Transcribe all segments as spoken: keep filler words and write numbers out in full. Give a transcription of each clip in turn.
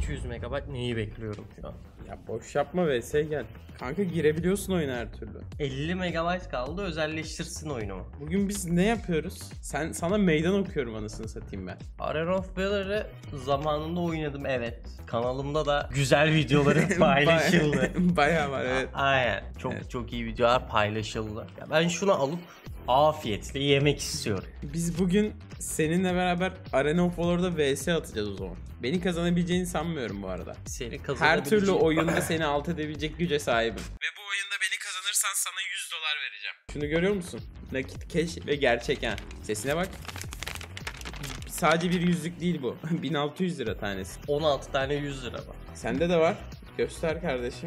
iki yüz megabayt neyi bekliyorum şu an? Ya boş yapma V S gel. Kanka girebiliyorsun oyuna her türlü. elli megabayt kaldı, özelleştirsin oyunumu. Bugün biz ne yapıyoruz? Sen sana meydan okuyorum anasını satayım ben. Arena of Valor'ı zamanında oynadım, evet. Kanalımda da güzel videoları paylaşıldı. Bayağı var, evet. Aynen. Çok evet. Çok iyi videolar paylaşıldı. Ya ben şunu alıp afiyetle yemek istiyorum. Biz bugün seninle beraber Arena of Valor'da V S atacağız o zaman. Beni kazanabileceğini sanmıyorum bu arada. Seni Her türlü oyunda seni alt edebilecek güce sahibim. Ve bu oyunda beni kazanırsan sana yüz dolar vereceğim. Şunu görüyor musun? Nakit, cash ve gerçek ha. Sesine bak. Sadece bir yüzlük değil bu. bin altı yüz lira tanesi. on altı tane yüz lira var. Sende de var. Göster kardeşim.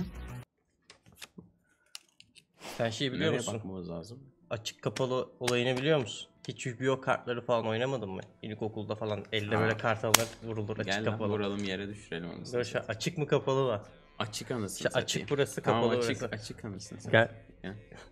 Sen şey biliyor Nereye musun? bakmamız lazım. Açık kapalı olayını biliyor musun? Hiç Yu-Gi-Oh kartları falan oynamadın mı? İlkokulda falan elde Aa. böyle kart alır vurulur, açık Gel kapalı. Gel vuralım, yere düşürelim onu. Dur şu açık mı kapalı var? Açık anasını işte açık burası, kapalı tamam, açık, burası. Açık anasını Gel. Gel.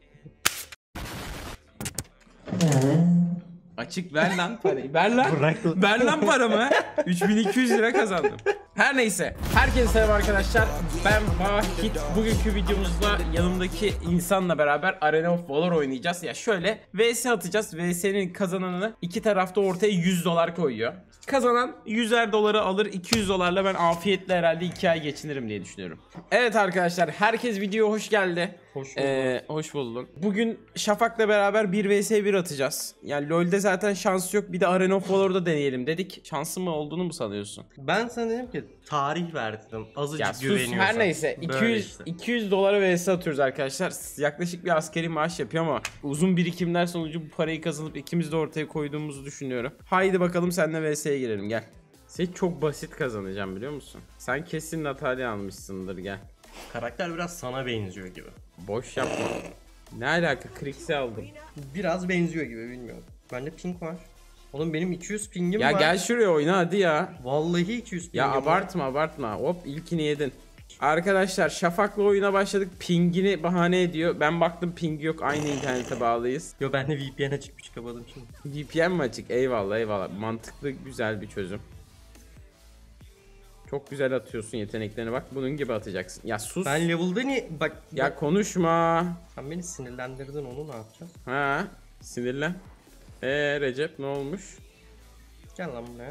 Açık, ver lan parayı. Ver lan. Ver lan paramı. üç bin iki yüz lira kazandım. Her neyse. Herkese selam arkadaşlar. Ben Vahit. Bugünkü videomuzda yanımdaki insanla beraber Arena of Valor oynayacağız. Ya şöyle V S atacağız. V S'nin kazananı iki tarafta ortaya yüz dolar koyuyor. Kazanan yüzer doları alır. iki yüz dolarla ben afiyetle herhalde iki ay geçinirim diye düşünüyorum. Evet arkadaşlar, herkes videoya hoş geldi. Hoş bulduk. Ee, hoş bulduk. Bugün Şafak'la beraber bir vs bir atacağız. Yani LoL'de zaten şans yok. Bir de Arena of Valor'da deneyelim dedik. Şansın mı olduğunu mu sanıyorsun? Ben sana dedim ki tarih verdim. Azıcık ya sus, güveniyorsan. her neyse. iki yüz, işte. iki yüz dolara vs atıyoruz arkadaşlar. Yaklaşık bir askeri maaş yapıyor ama uzun birikimler sonucu bu parayı kazanıp ikimiz de ortaya koyduğumuzu düşünüyorum. Haydi bakalım seninle vs'ye girelim, gel. Sen çok basit kazanacağım biliyor musun? Sen kesin Natalya almışsındır, gel. Karakter biraz sana benziyor gibi. Boş yapma. Ne alaka, Krix'i aldım. Biraz benziyor gibi, bilmiyorum. Bende ping var. Oğlum benim iki yüz pingim ya var. Ya gel şuraya oyna hadi ya. Vallahi iki yüz pingim ya var. Ya abartma abartma. Hop, ilkini yedin. Arkadaşlar Şafak'la oyuna başladık. Pingini bahane ediyor. Ben baktım pingi yok. Aynı internete bağlıyız. Yo, ben de V P N açıkmış, kapadım şimdi. V P N mi açık? Eyvallah eyvallah. Mantıklı, güzel bir çözüm. Çok güzel atıyorsun yeteneklerini, bak bunun gibi atacaksın. Ya sus. Ben level'da ni bak. Ya bak. Konuşma. Sen beni sinirlendirdin, onu ne yapacağız? Ha, sinirlen. Eee Recep ne olmuş? Gel lan buraya.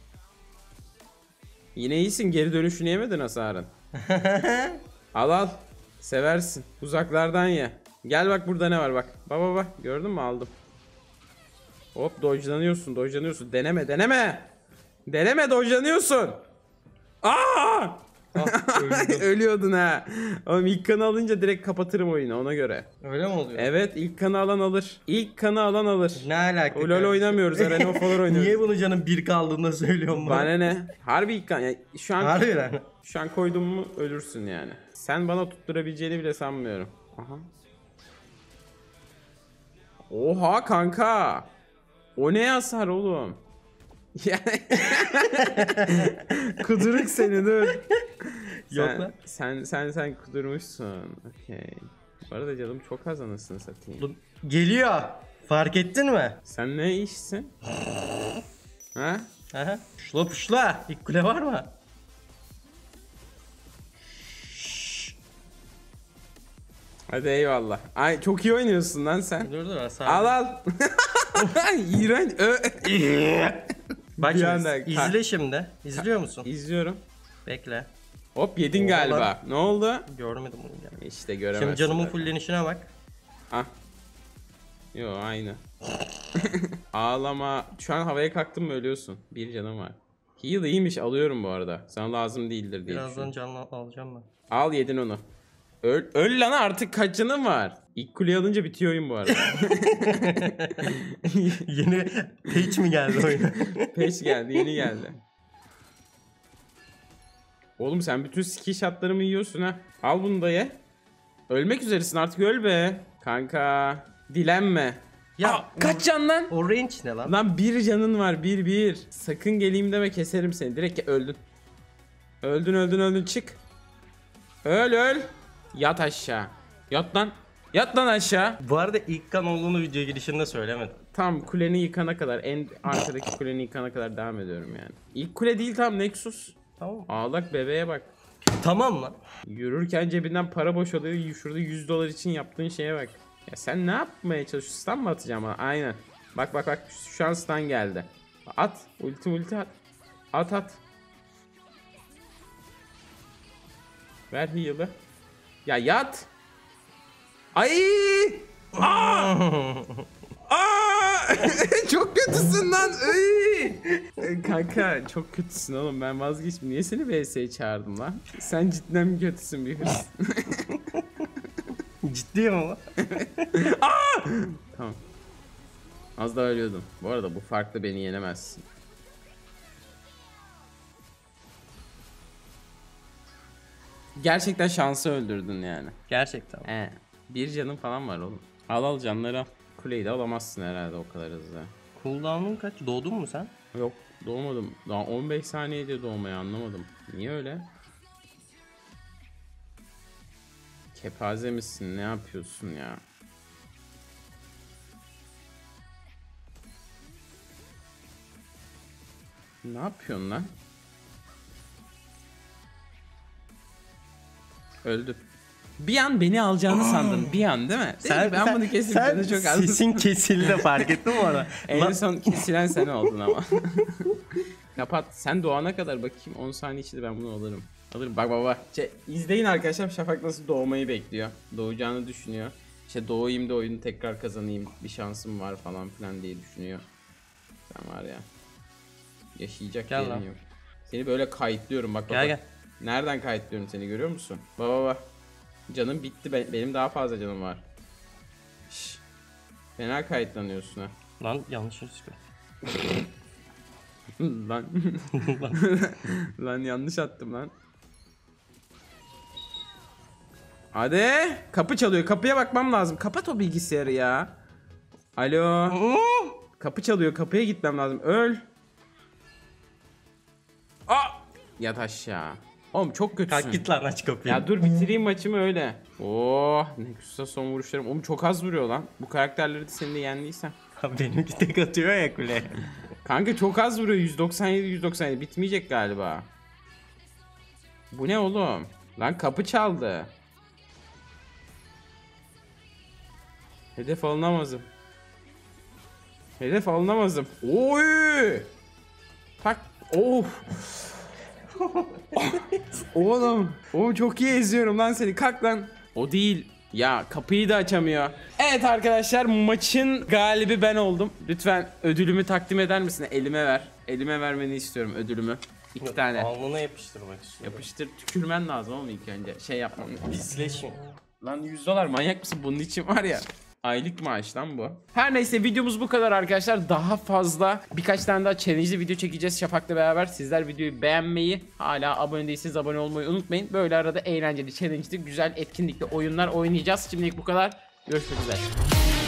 Yine iyisin, geri dönüşünü yemedin hasarın. Al al. Seversin. Uzaklardan ye. Gel bak burada ne var bak. Baba bak, gördün mü, aldım. Hop, dodge'lanıyorsun dodge'lanıyorsun. Deneme deneme. Deneme, dodge'lanıyorsun. Aa! Ah, ölüyordun ha. Oğlum ilk kanı alınca direkt kapatırım oyunu, ona göre. Öyle mi oluyor? Evet, ilk kanı alan alır. İlk kanı alan alır. Ne alaka? O LoL oynamıyoruz, Arena of Valor oynuyoruz. Niye bunu canım bir kaldığında söylüyorum bana? Bana ne? Harbi ilk kan. Yani şu an Harbi lan. Şu an koydum mu ölürsün yani. Sen bana tutturabileceğini bile sanmıyorum. Aha. Oha kanka. O ne hasar oğlum? Yani kuduruk seni, dur. Yok sen, lan. Sen sen sen kudurmuşsun. Okey. Bu arada canım çok az, anasını satayım. Geliyor. Fark ettin mi? Sen ne işsin? Ha? Aha. Puşla puşla. İlk kule var mı? Hadi eyvallah. Ay çok iyi oynuyorsun lan sen. Dur dur hasar. Al al. İğrenç. Bak Bir şimdi, anda- izle şimdi. İzliyor musun? İzliyorum. Bekle. Hop yedin Oha galiba. lan. Ne oldu? Görmedim onu yani. İşte göremezsin. Şimdi canımın zaten. fullenişine bak. Ah. Yo aynı. Ağlama. Şu an havaya kalktın mı ölüyorsun. Bir canım var. Heal iyiymiş, alıyorum bu arada. Sana lazım değildir diye Birazdan canlı alacağım ben. Al, yedin onu. Öl, öl lan artık, kaç canın var? İlk kuleyi alınca bitiyor oyun bu arada. Yeni patch mi geldi oyuna? Patch geldi, yeni geldi. Oğlum sen bütün skill shotlarımı yiyorsun ha. Al bunu da ye. Ölmek üzeresin artık, öl be. Kanka dilenme. Ya Aa, kaç can lan? O range ne lan? Lan bir canın var, bir bir. Sakın geleyim deme, keserim seni. Direkt öldün. Öldün öldün öldün, çık. Öl öl. Yat aşağı. Yat lan. Yat lan aşağı. Bu arada ilk kan olduğunu video girişinde söylemedim. Tam kuleni yıkana kadar, en arkadaki kuleni yıkana kadar devam ediyorum yani. İlk kule değil, tam Nexus. Tamam. Ağlak bebeğe bak. Tamam lan. Yürürken cebinden para boşalıyor. Şurada yüz dolar için yaptığın şeye bak. Ya sen ne yapmaya çalışıyorsun? Stun mı atacağım bana? Aynen. Bak bak bak. Şu an stun geldi. At. Ulti ulti at. At at. Ver heal'ı. Ya yat. Ay! Aa! Aa! Çok kötüsün lan. Ay! Kanka çok kötüsün oğlum. Ben vazgeçtim. Niye seni V S'ye çağırdım lan? Sen cidden mi kötüsün bir hırs? Ciddiyim ama. Tamam. Az daha ölüyordum. Bu arada bu farklı beni yenemezsin. Gerçekten şansı öldürdün yani. Gerçekten. He. Bir canın falan var oğlum. Al al canları al. Kuleyi de alamazsın herhalde o kadar hızlı. Cooldown'un kaç? Doğdun mu sen? Yok doğmadım. Daha on beş saniyede doğmayı anlamadım. Niye öyle? Kepaze misin? Ne yapıyorsun ya? Ne yapıyorsun lan? Öldü. Bir an beni alacağını sandın. Bir an değil mi? Sen, ben sen, bunu kesin sen çok az. sesin kesildi fark ettin mi orada? En Lan- son kesilen sen oldun ama. Kapat. Sen doğana kadar bakayım. on saniye içinde ben bunu alırım. Alırım. Bak baba. Şey, izleyin arkadaşlar. Şafak nasıl doğmayı bekliyor. Doğacağını düşünüyor. İşte doğayım da oyunu tekrar kazanayım. Bir şansım var falan filan diye düşünüyor. Sen var ya. Yaşayacak Gel yerin lan. yok. Seni böyle kayıtlıyorum bak bak. Gel bak. gel. Nereden kayıtlıyorum seni görüyor musun? Baba baba. Canım bitti. Ben- benim daha fazla canım var. Şş. Fena kayıtlanıyorsun ha. Lan yanlış yere çıkıyor. Lan. Lan yanlış attım lan. Hadi. Kapı çalıyor. Kapıya bakmam lazım. Kapat o bilgisayarı ya. Alo. Kapı çalıyor. Kapıya gitmem lazım. Öl. Aa! Yat aşağı. Oğlum çok kötüsün. Kalk git lan aç kapıyı. Ya dur bitireyim maçımı öyle. Oh, Nexus'a son vuruşlarım. Oğlum çok az vuruyor lan. Bu karakterleri de senin de yendiysem. Benimki tek atıyor ya kule. Kanka çok az vuruyor. yüz doksan yedi yüz doksan yedi bitmeyecek galiba. Bu ne oğlum? Lan kapı çaldı. Hedef alınamazım. Hedef alınamazım. Oy! Tak. Of. Oğlum. Oğlum çok iyi eziyorum lan seni. Kalk lan. O değil. Ya kapıyı da açamıyor. Evet arkadaşlar maçın galibi ben oldum. Lütfen ödülümü takdim eder misin? Elime ver. Elime vermeni istiyorum ödülümü. İki tane. Alnına yapıştırmak istiyorum. Yapıştır tükürmen lazım ama ilk önce. Şey yapmam. Pisleşme. Lan yüz dolar manyak mısın? Bunun için var ya. Aylık maaş lan bu. Her neyse videomuz bu kadar arkadaşlar. Daha fazla birkaç tane daha challenge'li video çekeceğiz Şafak'la beraber. Sizler videoyu beğenmeyi, hala abone değilseniz abone olmayı unutmayın. Böyle arada eğlenceli, challenge'li, güzel, etkinlikli oyunlar oynayacağız. Şimdilik bu kadar. Görüşmek üzere.